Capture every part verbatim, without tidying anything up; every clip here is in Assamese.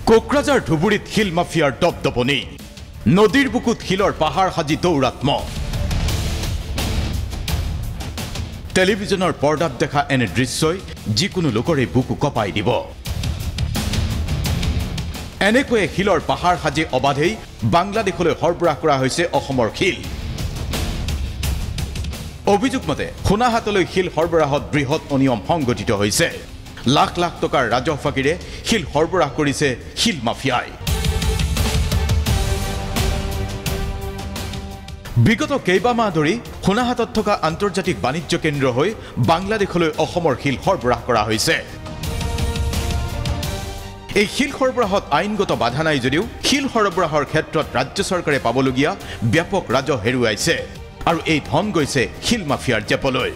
কোকৰাঝাৰ ধুবুৰীত শিল মাফিয়াৰ দপদপনি নদীৰ বুকুত শিলৰ পাহাৰ সাজি দৌৰাত্ম টেলিভিছনৰ পৰ্দাত দেখা এনে দৃশ্যই যিকোনো লোকৰে বুকু কপাই দিব এনেকৈ শিলৰ পাহাৰ সাজি অবাধেই বাংলাদেশলৈ সৰবৰাহ কৰা হৈছে অসমৰ শিল অভিযোগ মতে খুনাহাটলৈ শিল সৰবৰাহত বৃহৎ অনিয়ম সংগঠিত হৈছে লাখ লাখ টকাৰ ৰাজহ ফাকিৰে শিল সৰবৰাহ কৰিছে শিল মাফিয়াই বিগত কেইবামাহ ধৰি খুনাহাটত থকা আন্তৰ্জাতিক বাণিজ্য কেন্দ্ৰ হৈ বাংলাদেশলৈ অসমৰ শিল সৰবৰাহ কৰা হৈছে এই শিল সৰবৰাহত আইনগত বাধা নাই যদিও শিল সৰবৰাহৰ ক্ষেত্ৰত ৰাজ্য চৰকাৰে পাবলগীয়া ব্যাপক ৰাজহ হেৰুৱাইছে আৰু এই ধন গৈছে শিল মাফিয়াৰ জেপলৈ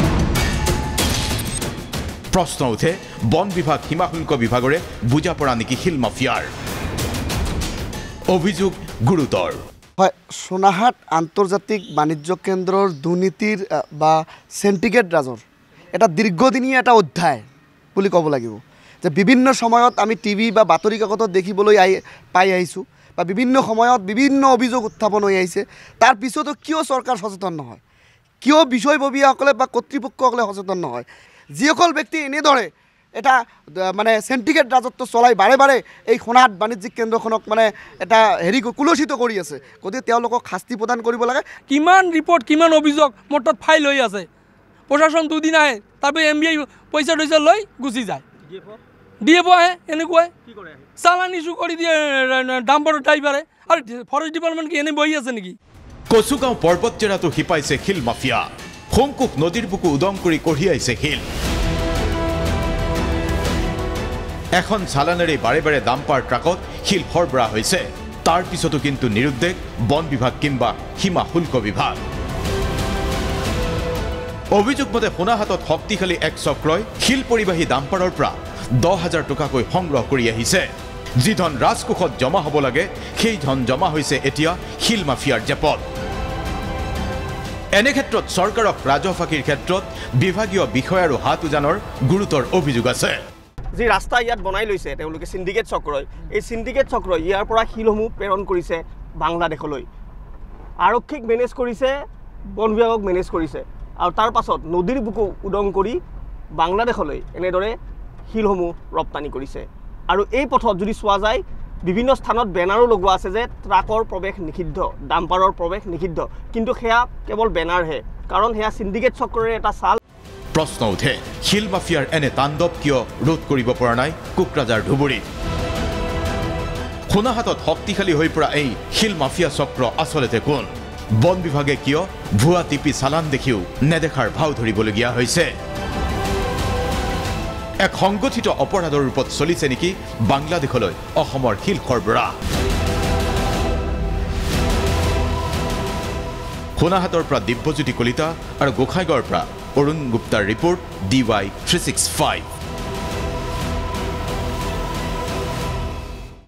প্ৰশ্ন উঠে বন বিভাগ সীমা শুল্ক বিভাগৰে বুজা পৰা নেকি শিল মাফিয়াৰ অভিযোগ গুৰুতৰ হয় সোনাহাট আন্তৰ্জাতিক বাণিজ্য কেন্দ্ৰৰ দুৰ্নীতিৰ বা সেন্টিগ্ৰেড ৰাজৰ এটা দীৰ্ঘদিনীয়া এটা অধ্যায় বুলি ক'ব লাগিব যে বিভিন্ন সময়ত আমি টিভি বা বাতৰি কাকতত দেখিবলৈ পাই আহিছোঁ বা বিভিন্ন সময়ত বিভিন্ন অভিযোগ উত্থাপন হৈ আহিছে তাৰ পিছতো কিয় চৰকাৰ সচেতন নহয় কিয় বিষয়ববীয়াসকলে বা কৰ্তৃপক্ষসকলে সচেতন নহয় যিসকল ব্যক্তি এনেদৰে এটা মানে সেন্টিগ্ৰেড ৰাজত্ব চলাই বাৰে বাৰে এই সোনাহাট বাণিজ্যিক কেন্দ্ৰখনক মানে এটা হেৰি কুলসিত কৰি আছে গতিকে তেওঁলোকক শাস্তি প্ৰদান কৰিব লাগে কিমান ৰিপৰ্ট কিমান অভিযোগ মোৰ তাত ফাইল হৈ আছে প্ৰশাসন দুদিন আহে তাৰপৰা এম বি আই পইচা টইচা লৈ গুচি যায় ডি এফ আহে এনেকুৱাই চালান ইছ্যু কৰি দিয়ে ডাম্পাৰৰ ড্ৰাইভাৰে আৰু ফৰেষ্ট ডিপাৰ্টমেণ্ট কি এনে বহি আছে নেকি কচুগাঁও পৰ্বত জেৰাটো শিপাইছে শিল মাফিয়া শংকুক নদীৰ বুকু উদং কৰি কঢ়িয়াইছে শিল এখন চালানেৰে বাৰে বাৰে ডাম্পাৰ ট্ৰাকত শিল সৰবৰাহ হৈছে তাৰ পিছতো কিন্তু নিৰুদ্দেশ বন বিভাগ কিংবা সীমা শুল্ক বিভাগ অভিযোগ মতে সোনাহাটত শক্তিশালী এক চক্ৰই শিল পৰিবাহী ডাম্পাৰৰ পৰা দহ হাজাৰ টকাকৈ সংগ্ৰহ কৰি আহিছে যি ধন ৰাজকোষত জমা হ'ব লাগে সেই ধন জমা হৈছে এতিয়া শিল মাফিয়াৰ জেপত এনে ক্ষেত্ৰত চৰকাৰক ৰাজহ ফাঁকিৰ ক্ষেত্ৰত বিভাগীয় বিষয়াৰো হাত উজানৰ গুৰুতৰ অভিযোগ আছে যি ৰাস্তা ইয়াত বনাই লৈছে তেওঁলোকে সিন্ডিকেট চক্ৰই এই সিন্ডিকেট চক্ৰই ইয়াৰ পৰা শিলসমূহ প্ৰেৰণ কৰিছে বাংলাদেশলৈ আৰক্ষীক মেনেজ কৰিছে বন বিভাগক মেনেজ কৰিছে আৰু তাৰ পাছত নদীৰ বুকু উদং কৰি বাংলাদেশলৈ এনেদৰে শিলসমূহ ৰপ্তানি কৰিছে আৰু এই পথত যদি চোৱা যায় বিভিন্ন স্থানত বেনাৰো লগোৱা আছে যে ট্ৰাকৰ প্ৰৱেশ নিষিদ্ধ ডাম্পাৰৰ প্ৰৱেশ নিষিদ্ধ কিন্তু সেয়া কেৱল বেনাৰহে কাৰণ সেয়া সিন্ডিকেট চক্ৰৰে এটা চাল প্ৰশ্ন উঠে শিল মাফিয়াৰ এনে তাণ্ডৱ কিয় ৰোধ কৰিব পৰা নাই কোকৰাঝাৰ ধুবুৰীত সোনাহাটত শক্তিশালী হৈ পৰা এই শিল মাফিয়া চক্ৰ আচলতে কোন বন বিভাগে কিয় ভুৱা টিপি চালান দেখিও নেদেখাৰ ভাও ধৰিবলগীয়া হৈছে এক সংগঠিত অপৰাধৰ ৰূপত চলিছে নেকি বাংলাদেশলৈ অসমৰ শিল সৰবৰাহ সোনাহাটৰ পৰা দিব্যজ্যোতি কলিতা আৰু গোসাইগাঁৱৰ পৰা অৰুণ গুপ্তাৰ report D Y three six five